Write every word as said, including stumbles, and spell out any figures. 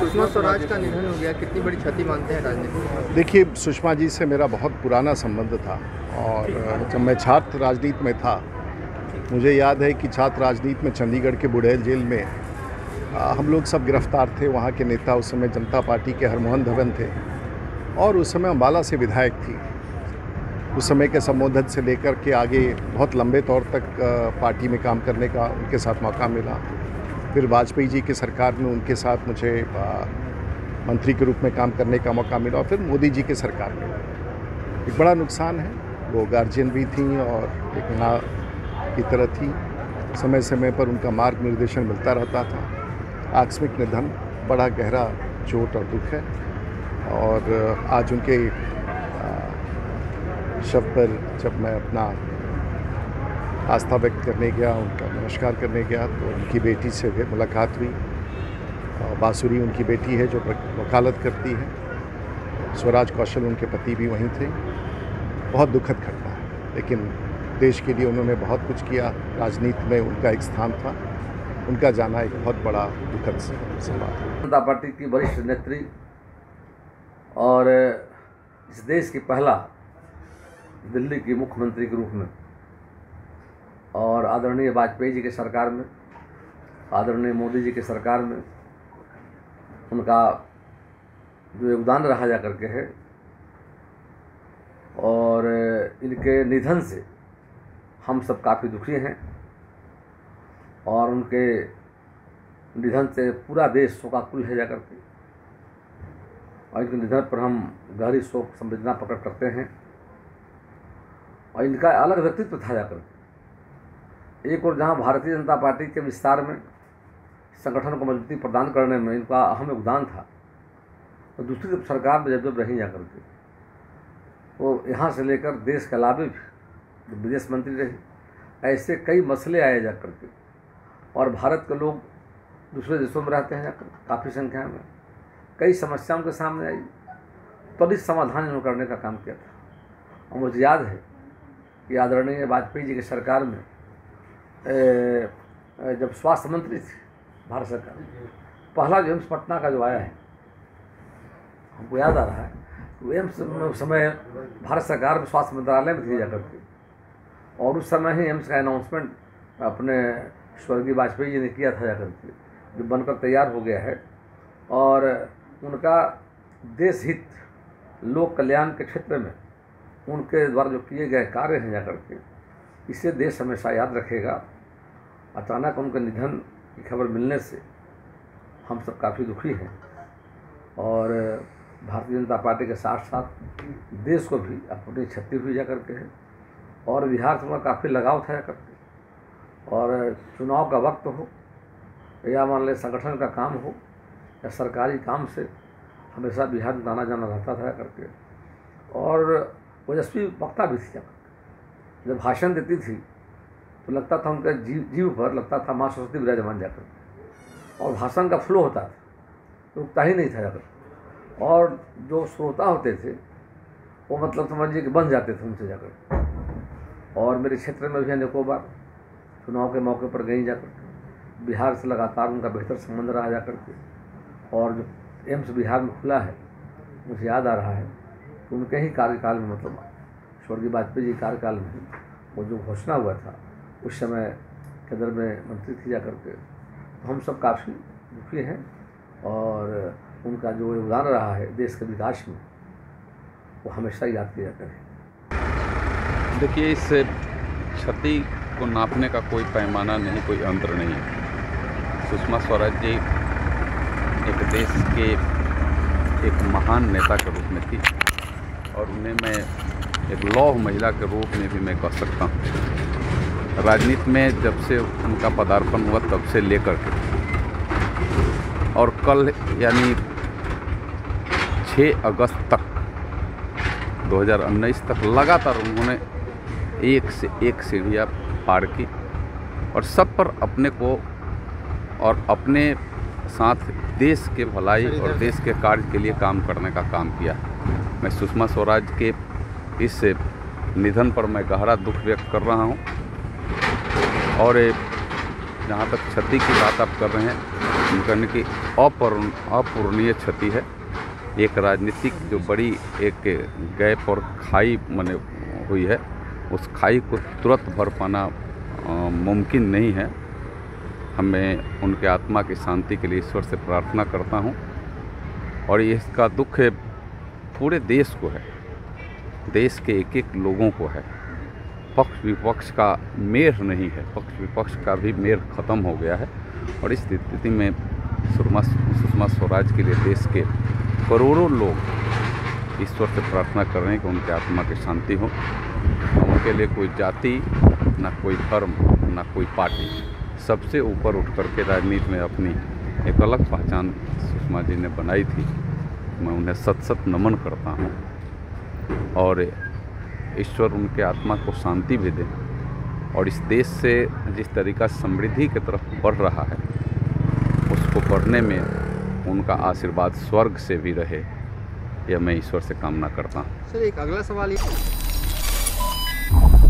सुषमा स्वराज का निधन हो गया, कितनी बड़ी क्षति मानते हैं राजनीति में? देखिए, सुषमा जी से मेरा बहुत पुराना संबंध था और जब मैं छात्र राजनीति में था, मुझे याद है कि छात्र राजनीति में चंडीगढ़ के बुड़ैल जेल में आ, हम लोग सब गिरफ्तार थे। वहाँ के नेता उस समय जनता पार्टी के हरमोहन धवन थे और उस समय अम्बाला से विधायक थी। उस समय के संबोधन से लेकर के आगे बहुत लंबे तौर तक पार्टी में काम करने का उनके साथ मौका मिला। फिर वाजपेयी जी की सरकार में उनके साथ मुझे मंत्री के रूप में काम करने का मौका मिला और फिर मोदी जी की सरकार में। एक बड़ा नुकसान है, वो गार्जियन भी थी और एक माँ की तरह थी। समय समय पर उनका मार्ग निर्देशन मिलता रहता था। आकस्मिक निधन बड़ा गहरा चोट और दुख है और आज उनके शव पर जब मैं अपना आस्था व्यक्त करने गया, उनका नमस्कार करने गया, तो उनकी बेटी से भी मुलाकात हुई। बांसुरी उनकी बेटी है जो वकालत करती है। स्वराज कौशल उनके पति भी वहीं थे। बहुत दुखद घटना है, लेकिन देश के लिए उन्होंने बहुत कुछ किया। राजनीति में उनका एक स्थान था। उनका जाना एक बहुत बड़ा दुखद संवाद है। जनता पार्टी की वरिष्ठ नेत्री और इस देश की पहला दिल्ली की मुख्यमंत्री के रूप में और आदरणीय वाजपेयी जी के सरकार में, आदरणीय मोदी जी के सरकार में उनका जो योगदान रहा जा करके है और इनके निधन से हम सब काफ़ी दुखी हैं और उनके निधन से पूरा देश शोकाकुल है जा करके और इनके निधन पर हम गहरी शोक संवेदना प्रकट करते हैं। और इनका अलग व्यक्तित्व था जाकर एक और जहां भारतीय जनता पार्टी के विस्तार में संगठन को मजबूती प्रदान करने में इनका अहम योगदान था, तो दूसरी तरफ सरकार में जब जब रही जा करके वो यहाँ से लेकर देश के अलावे भी विदेश मंत्री रही, ऐसे कई मसले आए जा करके और भारत के लोग दूसरे देशों में रहते हैं जाकर काफ़ी संख्या में, कई समस्याओं के सामने आई, त्वरित समाधान इन्होंने करने का काम किया था। और मुझे याद है कि आदरणीय वाजपेयी जी की सरकार में जब स्वास्थ्य मंत्री थे भारत सरकार, पहला जो एम्स पटना का जो आया है, हमको याद आ रहा है तो एम्स उस समय भारत सरकार में स्वास्थ्य मंत्रालय में थी जाकर के और उस समय ही एम्स का अनाउंसमेंट अपने स्वर्गीय वाजपेयी जी ने किया था जाकर के, जो बनकर तैयार हो गया है। और उनका देश हित लोक कल्याण के क्षेत्र में उनके द्वारा जो किए गए कार्य हैं जाकर के, इसे देश हमेशा याद रखेगा। अचानक उनके निधन की खबर मिलने से हम सब काफ़ी दुखी हैं और भारतीय जनता पार्टी के साथ साथ देश को भी अपनी क्षति हुई जा करके है और बिहार से उनका काफ़ी लगाव था जा करके। और चुनाव का वक्त हो या मान लें संगठन का काम हो या सरकारी काम से हमेशा बिहार में आना जाना रहता था करके। और ओजस्वी वक्ता भी थी जाकर, जब भाषण देती थी तो लगता था उनका जीव जीव पर लगता था माँ सरस्वती विराजमान जाकर और भाषण का फ्लो होता था, रुकता ही नहीं था जाकर। और जो श्रोता होते थे वो मतलब समझिए कि बन जाते थे उनसे जाकर। और मेरे क्षेत्र में भी अनेकों बार चुनाव के मौके पर गई जाकर, बिहार से लगातार उनका बेहतर संबंध रहा जाकर के। और जो एम्स बिहार में खुला है, मुझे याद आ रहा है कि उनके ही कार्यकाल में, मतलब स्वर्गीय वाजपेयी जी कार्यकाल में वो जो घोषणा हुआ था, उस समय केंद्र में मंत्री थी जा करके। तो हम सब काफ़ी दुखी हैं और उनका जो योगदान रहा है देश के विकास में, वो हमेशा याद किया जाता है। देखिए, इस क्षति को नापने का कोई पैमाना नहीं, कोई अंतर नहीं है। सुषमा स्वराज जी एक देश के एक महान नेता के रूप में थी और उन्हें मैं एक लौह महिला के रूप में भी मैं कह सकता हूँ। राजनीति में जब से उनका पदार्पण हुआ तब से लेकर के और कल यानी छह अगस्त तक दो हज़ार उन्नीस तक लगातार उन्होंने एक से एक सीढ़ियाँ पार की और सब पर अपने को और अपने साथ देश के भलाई और देश के कार्य के लिए काम करने का काम किया। मैं सुषमा स्वराज के इस निधन पर मैं गहरा दुख व्यक्त कर रहा हूं और जहां तक क्षति की बात आप कर रहे हैं, कहने की अपूर्ण अपूर्णीय क्षति है। एक राजनीतिक जो बड़ी एक गैप और खाई बने हुई है, उस खाई को तुरंत भर पाना मुमकिन नहीं है। हमें उनके आत्मा की शांति के लिए ईश्वर से प्रार्थना करता हूँ। और इसका दुख है पूरे देश को है, देश के एक एक लोगों को है। पक्ष विपक्ष का मेल नहीं है, पक्ष विपक्ष का भी मेल खत्म हो गया है। और इस स्थिति में सुषमा सुषमा स्वराज के लिए देश के करोड़ों लोग ईश्वर से प्रार्थना कर रहे हैं कि उनके आत्मा की शांति हो। उनके लिए कोई जाति, ना कोई धर्म, ना कोई पार्टी, सबसे ऊपर उठ करके राजनीति में अपनी एक अलग पहचान सुषमा जी ने बनाई थी। मैं उन्हें सत सत नमन करता हूँ और ईश्वर उनके आत्मा को शांति भी दे। और इस देश से जिस तरीका समृद्धि की तरफ बढ़ रहा है, उसको बढ़ने में उनका आशीर्वाद स्वर्ग से भी रहे, यह मैं ईश्वर से कामना करता हूँ। सर, एक अगला सवाल ये